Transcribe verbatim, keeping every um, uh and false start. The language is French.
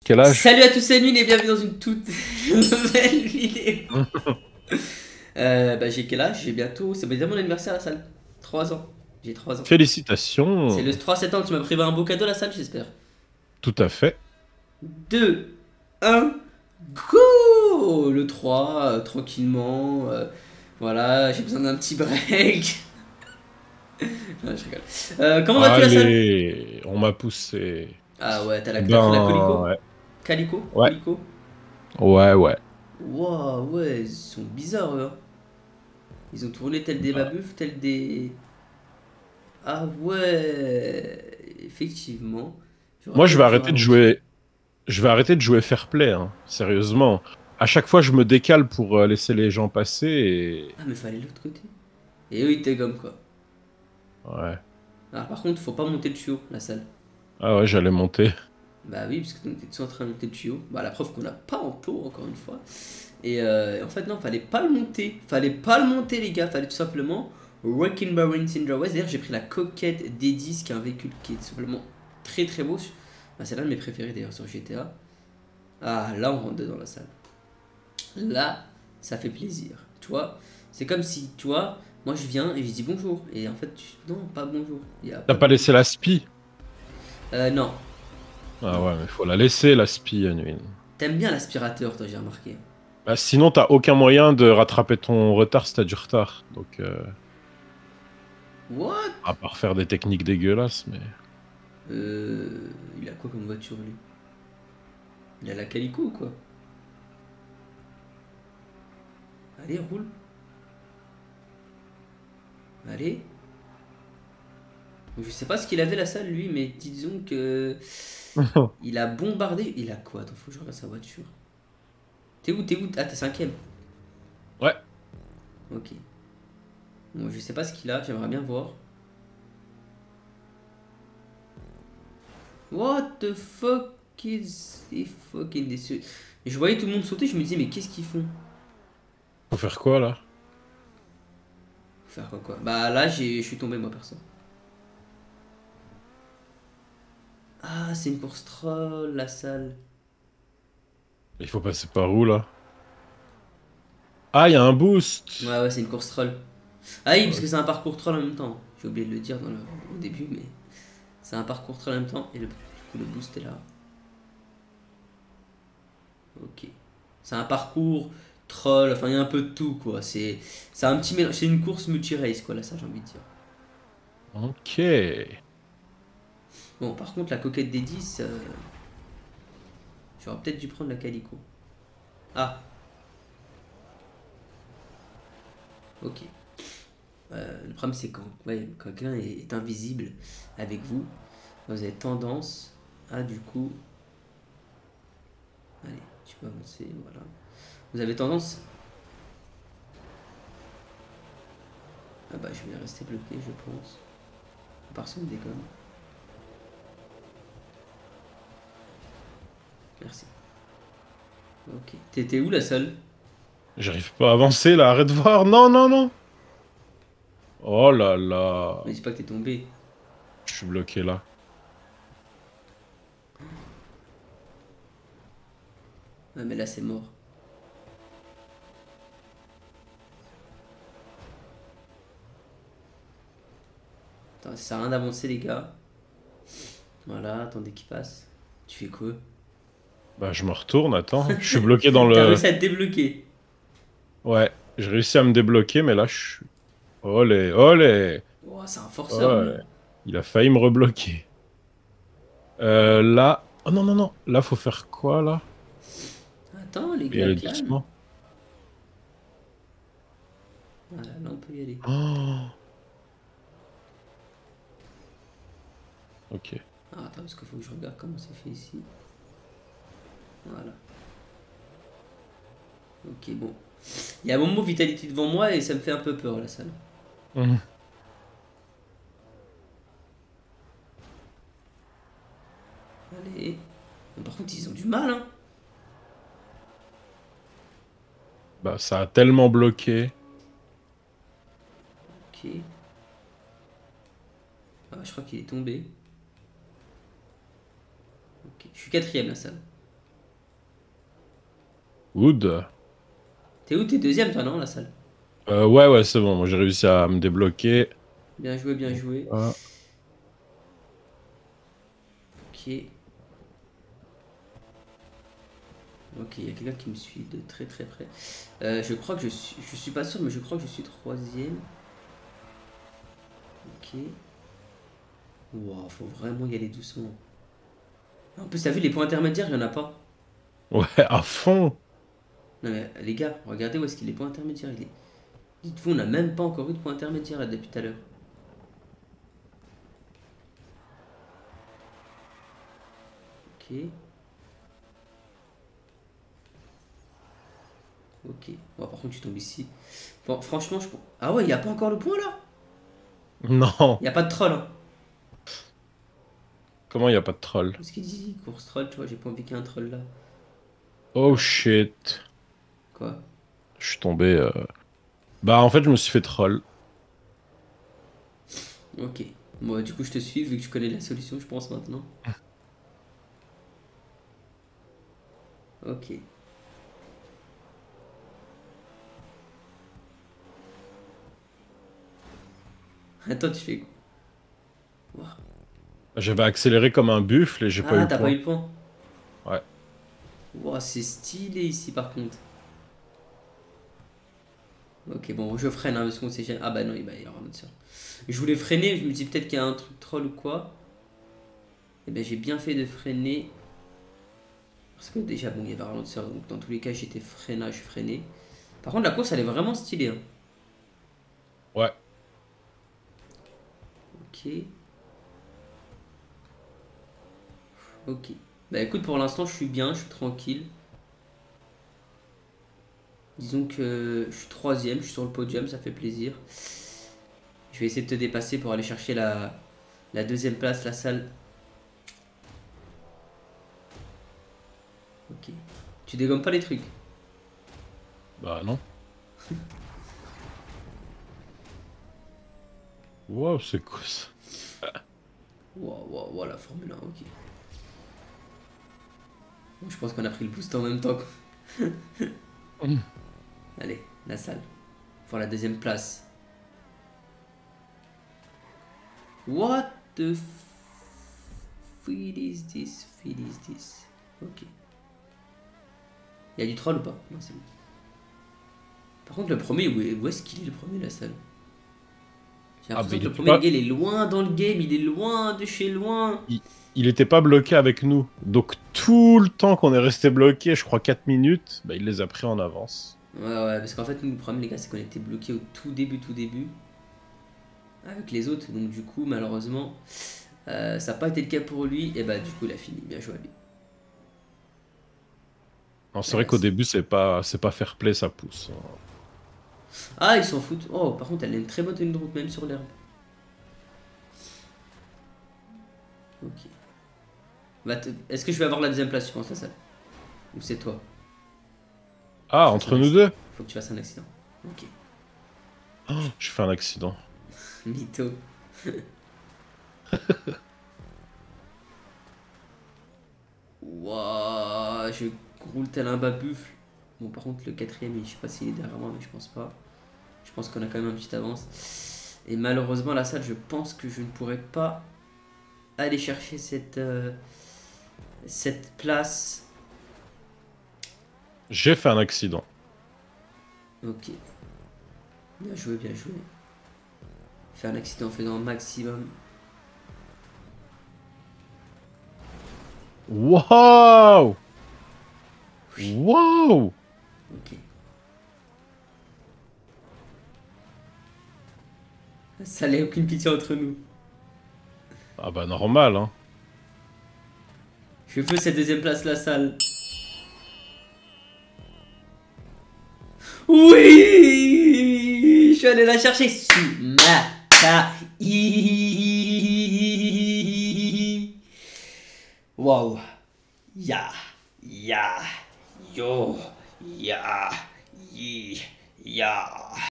Quel âge? Salut à tous, c'est Nul et bienvenue dans une toute nouvelle vidéo. euh, bah, j'ai quel âge? J'ai bientôt. C'est bientôt mon anniversaire à la salle. trois ans. J'ai trois ans. C'est Félicitations. le trois septembre, tu m'as prévu un beau cadeau à la salle, j'espère. Tout à fait. deux, un, go! Le trois, euh, tranquillement. euh, voilà, j'ai besoin d'un petit break. Non, je rigole. Euh, comment vas-tu la salle? Allez, on m'a poussé. Ah ouais, t'as la- t'as pris la Ben, colico? ouais. Calico? Ouais, Colico? ouais, ouais. Waouh, ouais, ils sont bizarres eux, hein. Ils ont tourné tel des Bah, babufs, tel des. Ah ouais, effectivement. J'aurais moi, je peut-être vais dû arrêter de ralentir. jouer. Je vais arrêter de jouer fair play, hein. Sérieusement. À chaque fois, je me décale pour euh, laisser les gens passer et... Ah mais fallait l'autre côté. Et eux ils t'égomment quoi. Ouais. Ah par contre faut pas monter le tuyau, la salle. Ah ouais, j'allais monter. Bah oui, parce que t'es tous en train de monter le tuyau. Bah la preuve qu'on n'a pas en taux encore une fois. Et euh, en fait non, fallait pas le monter. Fallait pas le monter les gars, fallait tout simplement Wrecking Barons Cinder West. D'ailleurs j'ai pris la coquette D dix qui est un véhicule qui est tout simplement très très beau. Bah, c'est l'un de mes préférés d'ailleurs sur G T A. Ah là on rentre dedans la salle. Là, ça fait plaisir. Tu vois, c'est comme si, tu vois, moi je viens et je dis bonjour. Et en fait, tu... non, pas bonjour. Il y a T'as pas de pas bonjour. laissé la spie? Euh, non, Ah non. ouais, mais faut la laisser, la spie, Anouine. T'aimes bien l'aspirateur, toi, j'ai remarqué. Bah, sinon, t'as aucun moyen de rattraper ton retard si t'as du retard. Donc, euh, What? à part faire des techniques dégueulasses, mais... Euh, il a quoi comme voiture, lui? Il a la Calico ou quoi? Allez, roule. Allez. Je sais pas ce qu'il avait la salle, lui, mais disons que... Il a bombardé... Il a quoi? Attends, faut que je regarde sa voiture. T'es où? T'es où? Ah, t'es cinquième. Ouais. Ok. Bon, je sais pas ce qu'il a, j'aimerais bien voir. What the fuck is this fucking this? Et je voyais tout le monde sauter, je me disais mais qu'est-ce qu'ils font? Faut faire quoi, là? Faut faire quoi quoi? Bah là j'ai, je suis tombé moi perso. Ah c'est une course troll la salle. Il faut passer par où, là? Ah, il y a un boost! Ouais ouais c'est une course troll. Ah oui parce Ok. que c'est un parcours troll en même temps. J'ai oublié de le dire dans le, au début mais c'est un parcours troll en même temps et le, du coup, le boost est là. Ok. C'est un parcours troll, enfin il y a un peu de tout quoi. C'est, c'est un petit mélange, c'est une course multi-race quoi là ça j'ai envie de dire. Ok. Bon par contre la coquette des dix, euh, j'aurais peut-être dû prendre la Calico. Ah, ok. Euh, le problème, c'est quand, ouais, quand quelqu'un est, est invisible avec vous, vous avez tendance à du coup. Allez, tu peux avancer, voilà. Vous avez tendance. Ah bah, je vais rester bloqué, je pense. Personne déconne. Merci. Ok. T'étais où la salle? J'arrive pas à avancer, là. Arrête de voir. Non, non, non. Oh là là. Me dis pas que t'es tombé. Je suis bloqué, là. Ah, mais là, c'est mort. Attends, ça sert à rien d'avancer, les gars. Voilà, attendez qu'il passe. Tu fais quoi? Bah, je me retourne, attends. Je suis bloqué dans T'as le... réussi à te débloquer. Ouais, j'ai réussi à me débloquer, mais là, je suis... Olé, olé. Oh, c'est un forceur, lui. Ouais. Il a failli me rebloquer. Euh, là... Oh non, non, non. Là, faut faire quoi, là? Attends, les Faut y gars, aller calme. doucement. Voilà, là, on peut y aller. Oh. Ok. Ah, attends, parce qu'il faut que je regarde comment c'est fait ici. Voilà. Ok, bon. Il y a mon mot Vitality devant moi et ça me fait un peu peur, la salle. Mhm. Allez. Mais par contre, ils ont du mal, hein. Bah, ça a tellement bloqué. Ok. Ah, je crois qu'il est tombé. Ok. Je suis quatrième, la salle. Wood. T'es où? T'es deuxième, toi, non, la salle? Euh, ouais, ouais, c'est bon. Moi, j'ai réussi à me débloquer. Bien joué, bien joué. Ah. Ok. Ok, il y a quelqu'un qui me suit de très très près. Euh, je crois que je suis... Je suis pas sûr, mais je crois que je suis troisième. Ok. Wow, faut vraiment y aller doucement. En plus, t'as vu, les points intermédiaires, il y en a pas. Ouais, à fond. Non mais les gars, regardez où est-ce qu'il est, les points intermédiaires. Il est... Dites-vous, on n'a même pas encore eu de points intermédiaires là depuis tout à l'heure. Ok. Ok. Bon, par contre, tu tombes ici. Bon, franchement, je... Ah ouais, il n'y a pas encore le point là. Non. Il n'y a pas de troll. Hein. Comment il n'y a pas de troll? Qu'est-ce qu'il dit? Course troll, tu vois, j'ai pas envie qu'il y ait un troll là. Oh shit. Quoi? Je suis tombé. euh, Bah, en fait, je me suis fait troll. Ok. Bon, du coup, je te suis vu que tu connais la solution, je pense maintenant. Ok. Attends, tu fais quoi? Wow. J'avais accéléré comme un buffle et j'ai pas eu Ah, le t'as pas point. eu le point? Ouais. Wow, c'est stylé ici par contre. Ok, bon, je freine hein, parce qu'on sait jamais. Ah bah non, il va y avoir un autre sort. Je voulais freiner, je me dis peut-être qu'il y a un truc troll ou quoi. Et ben j'ai bien fait de freiner. Parce que déjà, bon, il y avait un ralentisseur, donc dans tous les cas, j'étais freinage freiné. Par contre, la course, elle est vraiment stylée. Hein. Ouais. Ok. Ok. Bah écoute, pour l'instant, je suis bien, je suis tranquille. Disons que je suis troisième, je suis sur le podium, ça fait plaisir. Je vais essayer de te dépasser pour aller chercher la, la deuxième place, la salle. Ok. Tu dégommes pas les trucs. Bah, non. Wow, c'est quoi ça? Waouh, waouh, waouh, la Formule un, ok. Bon, je pense qu'on a pris le boost en même temps. Quoi. Hum. Allez, la salle. Pour la deuxième place. What the f... is this? Feed is this? Ok. Il y a du troll ou pas? Non, c'est bon. Par contre, le premier, où est- où est-ce qu'il est le premier, la salle? J'ai Ah, bah, l'impression il que le était premier, le pas... gars, il est loin dans le game, il est loin de chez loin. il... il était pas bloqué avec nous. Donc, tout le temps qu'on est resté bloqué, je crois quatre minutes, bah, il les a pris en avance. Ouais, ouais, parce qu'en fait, nous, le problème, les gars, c'est qu'on était bloqué au tout début, tout début. Avec les autres. Donc, du coup, malheureusement, euh, ça n'a pas été le cas pour lui. Et bah, du coup, il a fini. Bien joué à lui. Non, c'est Ah, vrai là, qu'au c'est- début, c'est pas... c'est pas fair play, ça pousse. ah, ils s'en foutent. Oh, par contre, elle a une très bonne tenue de route, même sur l'herbe. Ok. Bah, te- Est-ce que je vais avoir la deuxième place, tu penses, la salle? Ou c'est toi? Ah, Faut que tu fasses entre un nous accident. deux? Faut que tu fasses un accident. Ok. Oh, j'ai fait un accident. Mytho. Wouah, je roule tel un bas buffle. Bon, par contre, le quatrième, je sais pas s'il est derrière moi, mais je pense pas. Je pense qu'on a quand même un petit avance. Et malheureusement, la salle, je pense que je ne pourrais pas aller chercher cette, euh, cette place. J'ai fait un accident. Ok. Bien joué, bien joué. Faire un accident en faisant un maximum. Wow! Wow! Ok. Ça n'a aucune pitié entre nous. Ah bah normal, hein. Je veux cette deuxième place, la salle. Oui, je suis allé la chercher. Sumata. Waouh. Ya. Ya. Yo. Ya. Yi. Ya.